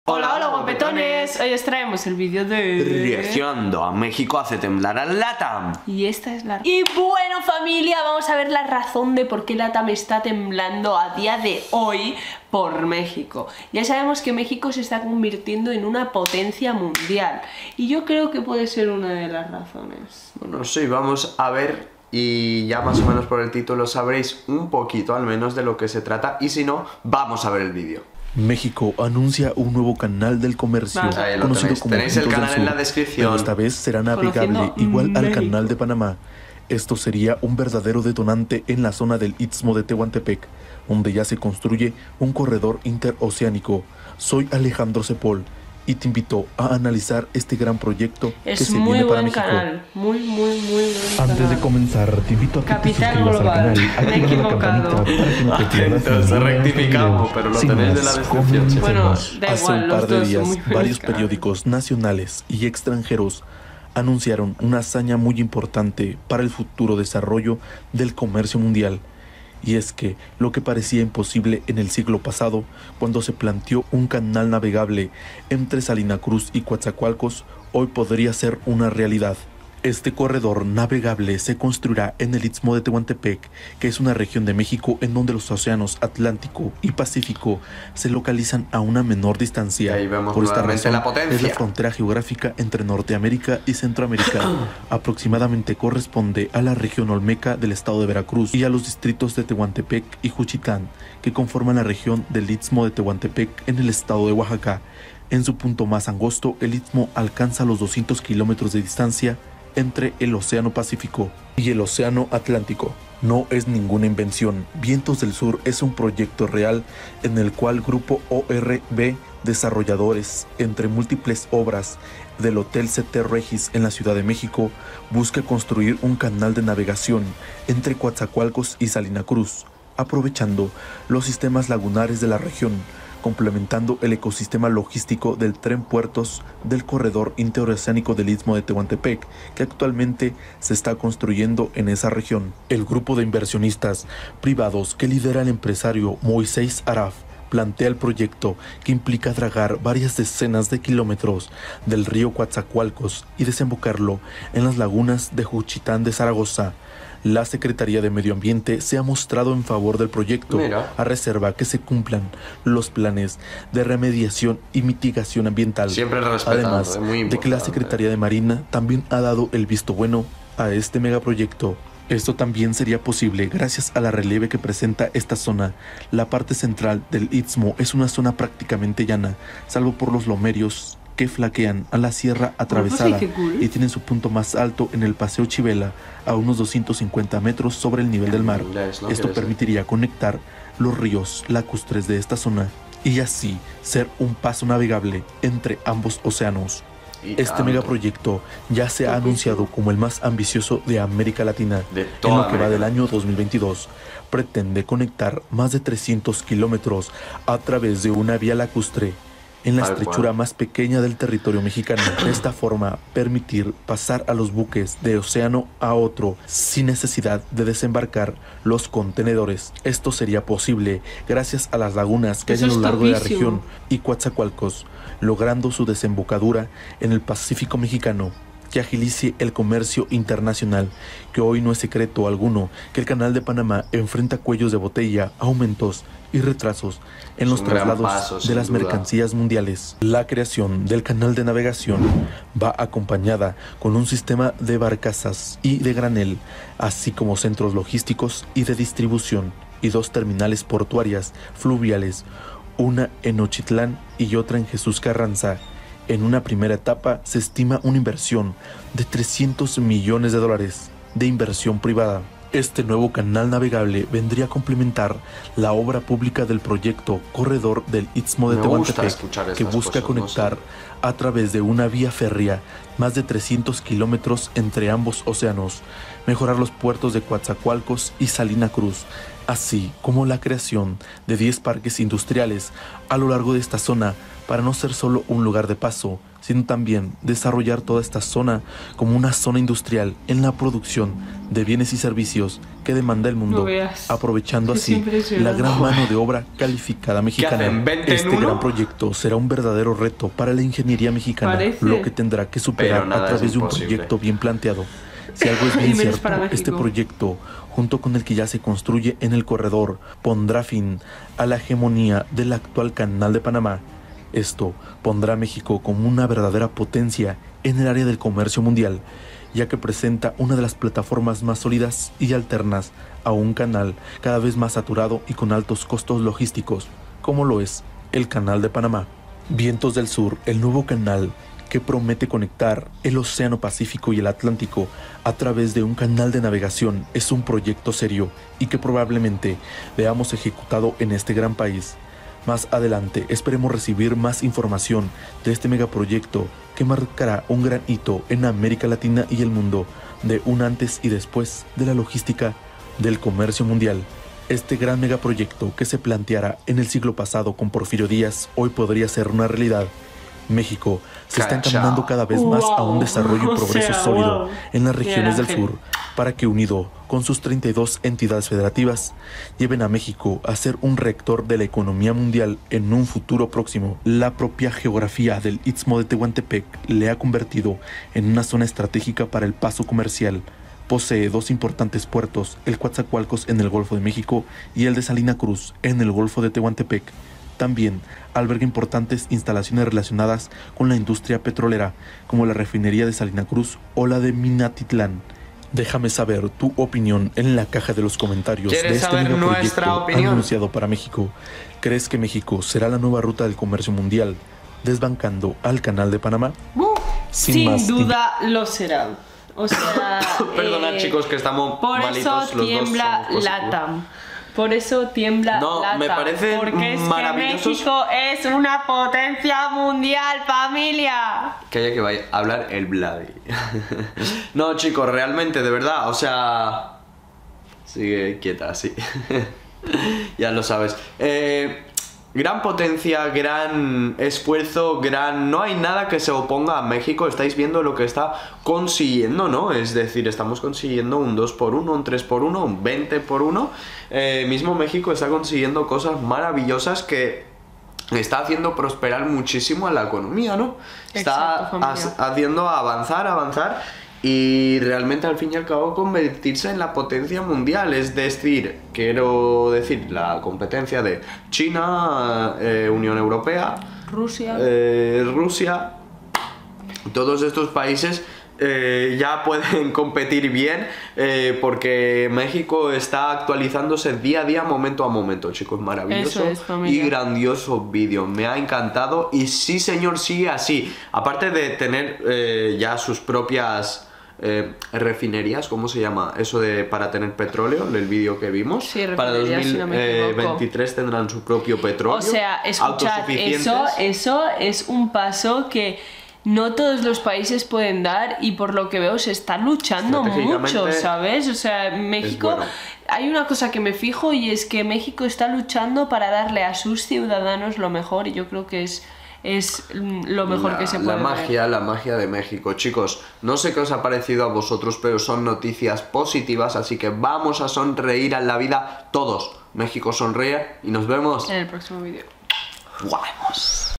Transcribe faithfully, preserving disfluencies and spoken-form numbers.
Hola, hola guapetones, hoy os traemos el vídeo de... Reaccionando a México hace temblar a LATAM. Y esta es la... Y bueno familia, vamos a ver la razón de por qué LATAM está temblando a día de hoy por México. Ya sabemos que México se está convirtiendo en una potencia mundial y yo creo que puede ser una de las razones. Bueno, sí, vamos a ver y ya más o menos por el título sabréis un poquito al menos de lo que se trata y si no, vamos a ver el vídeo. México anuncia un nuevo canal del comercio, Ahí lo conocido tenéis. como Tenéis el Puntos canal del en la Sur, descripción. pero esta vez será navegable Conociendo igual al México. canal de Panamá. Esto sería un verdadero detonante en la zona del Istmo de Tehuantepec, donde ya se construye un corredor interoceánico. Soy Alejandro Cepol y te invito a analizar este gran proyecto que Es se muy viene para buen México. canal, muy muy muy buen Antes canal. de comenzar, te invito a que Capital te suscribas Global. al canal, Me he activa la equivocado. campanita para que no te pierdas Atentos, ninguno de nuestros rectificamos, videos. pero lo Sin tenéis más, en la descripción, chicos. Bueno, comencemos. da Hace igual, un los par de dos son días, muy buenos varios canales. periódicos nacionales y extranjeros anunciaron una hazaña muy importante para el futuro desarrollo del comercio mundial. Y es que lo que parecía imposible en el siglo pasado, cuando se planteó un canal navegable entre Salina Cruz y Coatzacoalcos, hoy podría ser una realidad. Este corredor navegable se construirá en el Istmo de Tehuantepec, que es una región de México en donde los océanos Atlántico y Pacífico se localizan a una menor distancia. Ahí vemos Por esta nuevamente razón, la potencia. es la frontera geográfica entre Norteamérica y Centroamérica. Aproximadamente corresponde a la región olmeca del estado de Veracruz y a los distritos de Tehuantepec y Juchitán, que conforman la región del Istmo de Tehuantepec en el estado de Oaxaca. En su punto más angosto, el istmo alcanza los doscientos kilómetros de distancia entre el Océano Pacífico y el Océano Atlántico. No es ninguna invención. Vientos del Sur es un proyecto real en el cual Grupo O R B, desarrolladores, entre múltiples obras del Hotel C T Regis en la Ciudad de México, busca construir un canal de navegación entre Coatzacoalcos y Salina Cruz, aprovechando los sistemas lagunares de la región, complementando el ecosistema logístico del tren puertos del corredor interoceánico del Istmo de Tehuantepec, que actualmente se está construyendo en esa región. El grupo de inversionistas privados que lidera el empresario Moisés Araf plantea el proyecto, que implica dragar varias decenas de kilómetros del río Coatzacoalcos y desembocarlo en las lagunas de Juchitán de Zaragoza. La Secretaría de Medio Ambiente se ha mostrado en favor del proyecto, Mira. a reserva que se cumplan los planes de remediación y mitigación ambiental. Siempre respetando, Además es muy de que la importante. Secretaría de Marina también ha dado el visto bueno a este megaproyecto. Esto también sería posible gracias a la relieve que presenta esta zona. La parte central del Istmo es una zona prácticamente llana, salvo por los lomerios que flaquean a la sierra atravesada qué cool. y tienen su punto más alto en el Paseo Chivela, a unos doscientos cincuenta metros sobre el nivel del mar. Ya es, ¿no? Esto ¿Quieres permitiría conectar los ríos lacustres de esta zona y así ser un paso navegable entre ambos océanos. Y Este tanto. megaproyecto ya se ha anunciado como el más ambicioso de América Latina. De En toda lo que va América. del año dos mil veintidós, pretende conectar más de trescientos kilómetros a través de una vía lacustre en la Tal estrechura cual. más pequeña del territorio mexicano. De esta forma, permitir pasar a los buques de océano a otro sin necesidad de desembarcar los contenedores. Esto sería posible gracias a las lagunas que hay Eso a lo es largo de la topísimo. región y Coatzacoalcos, logrando su desembocadura en el Pacífico mexicano, que agilice el comercio internacional, que hoy no es secreto alguno que el Canal de Panamá enfrenta cuellos de botella, aumentos y retrasos en los Es un gran traslados paso, de sin las duda. mercancías mundiales. La creación del canal de navegación va acompañada con un sistema de barcazas y de granel, así como centros logísticos y de distribución, y dos terminales portuarias fluviales, una en Ochitlán y otra en Jesús Carranza. En una primera etapa se estima una inversión de trescientos millones de dólares de inversión privada. Este nuevo canal navegable vendría a complementar la obra pública del proyecto Corredor del Istmo de Me gusta Tehuantepec, escuchar que estas busca cosas, conectar no sé. a través de una vía férrea más de trescientos kilómetros entre ambos océanos, mejorar los puertos de Coatzacoalcos y Salina Cruz, así como la creación de diez parques industriales a lo largo de esta zona para no ser solo un lugar de paso, sino también desarrollar toda esta zona como una zona industrial en la producción de bienes y servicios que demanda el mundo, No veas. aprovechando Es así la impresionante. gran mano de obra calificada mexicana. hacen? ¿veinte en Este uno? gran proyecto será un verdadero reto para la ingeniería mexicana, Parece. lo que tendrá que superar Pero nada a través es de un imposible. proyecto bien planteado. Si algo es Y bien menos para cierto, México. este proyecto, junto con el que ya se construye en el corredor, pondrá fin a la hegemonía del actual Canal de Panamá. Esto pondrá a México como una verdadera potencia en el área del comercio mundial, ya que presenta una de las plataformas más sólidas y alternas a un canal cada vez más saturado y con altos costos logísticos, como lo es el Canal de Panamá. Vientos del Sur, el nuevo canal que promete conectar el Océano Pacífico y el Atlántico a través de un canal de navegación, es un proyecto serio y que probablemente veamos ejecutado en este gran país. Más adelante esperemos recibir más información de este megaproyecto que marcará un gran hito en América Latina y el mundo, de un antes y después de la logística del comercio mundial. Este gran megaproyecto que se planteara en el siglo pasado con Porfirio Díaz hoy podría ser una realidad. México se está Cachao. encaminando cada vez más a un Wow. desarrollo y O progreso sea, sólido wow. en las Miguel regiones del Ángel. sur, para que unido con sus treinta y dos entidades federativas lleven a México a ser un rector de la economía mundial en un futuro próximo. La propia geografía del Istmo de Tehuantepec le ha convertido en una zona estratégica para el paso comercial. Posee dos importantes puertos, el Coatzacoalcos en el Golfo de México y el de Salina Cruz en el Golfo de Tehuantepec. También alberga importantes instalaciones relacionadas con la industria petrolera, como la refinería de Salina Cruz o la de Minatitlán. Déjame saber tu opinión en la caja de los comentarios de ¿Quieres este saber megaproyecto nuestra opinión? anunciado para México. ¿Crees que México será la nueva ruta del comercio mundial, desbancando al Canal de Panamá? Uh, Sin sin más, duda lo será. O sea, Perdona, eh, chicos, que estamos por malitos, eso los dos tiembla somos positivos. LATAM. Por eso tiembla No, LATAM. me parece porque es maravillosos- que México es una potencia mundial, familia. Que haya que vaya a hablar el Vladi. No, chicos, realmente, de verdad, o sea... Sigue quieta, sí. Ya lo sabes. Eh, gran potencia, gran esfuerzo, gran... No hay nada que se oponga a México. Estáis viendo lo que está consiguiendo, ¿no? Es decir, estamos consiguiendo un dos por uno, un tres por uno, un veinte por uno. Eh, mismo México está consiguiendo cosas maravillosas que... está haciendo prosperar muchísimo a la economía, ¿no? Está Exacto, familia. has- haciendo avanzar, avanzar y realmente al fin y al cabo convertirse en la potencia mundial. Es decir, quiero decir, la competencia de China, eh, Unión Europea, Rusia. eh, Rusia, todos estos países eh, ya pueden competir bien eh, porque México está actualizándose día a día, momento a momento, chicos. Maravilloso Eso es, familia. y grandioso vídeo, me ha encantado y sí señor, sigue así. Aparte de tener eh, ya sus propias eh, refinerías, ¿cómo se llama? Eso de para tener petróleo, el vídeo que vimos. Sí, para refinerías, si no me equivoco. dos mil veintitrés tendrán su propio petróleo. O sea, escuchad, autosuficientes. eso, eso es un paso que no todos los países pueden dar y por lo que veo se está luchando Estratégicamente mucho, ¿sabes? O sea, México... bueno. Hay una cosa que me fijo y es que México está luchando para darle a sus ciudadanos lo mejor y yo creo que es, es lo mejor la, que se la puede ver. magia, la magia de México. Chicos, no sé qué os ha parecido a vosotros, pero son noticias positivas, así que vamos a sonreír en la vida todos. México sonríe y nos vemos. En el próximo vídeo. Vamos.